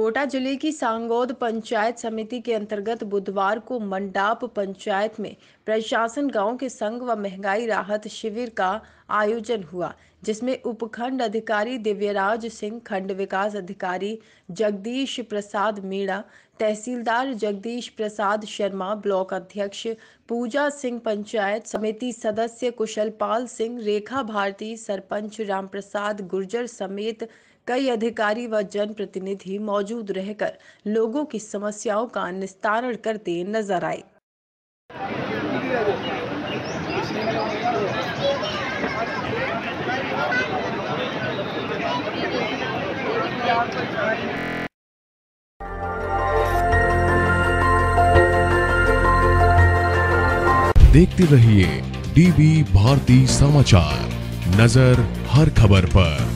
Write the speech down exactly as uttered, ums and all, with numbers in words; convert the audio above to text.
कोटा जिले की सांगोद पंचायत समिति के अंतर्गत बुधवार को मंडाप पंचायत में प्रशासन गांव के संग व महंगाई राहत शिविर का आयोजन हुआ, जिसमें उपखंड अधिकारी दिव्यराज सिंह, खंड विकास अधिकारी जगदीश प्रसाद मीणा, तहसीलदार जगदीश प्रसाद शर्मा, ब्लॉक अध्यक्ष पूजा सिंह, पंचायत समिति सदस्य कुशलपाल सिंह, रेखा भारती, सरपंच रामप्रसाद गुर्जर समेत कई अधिकारी व जनप्रतिनिधि मौजूद रहकर लोगों की समस्याओं का निस्तारण करते नजर आए। देखते रहिए डीबी भारती समाचार, नजर हर खबर पर।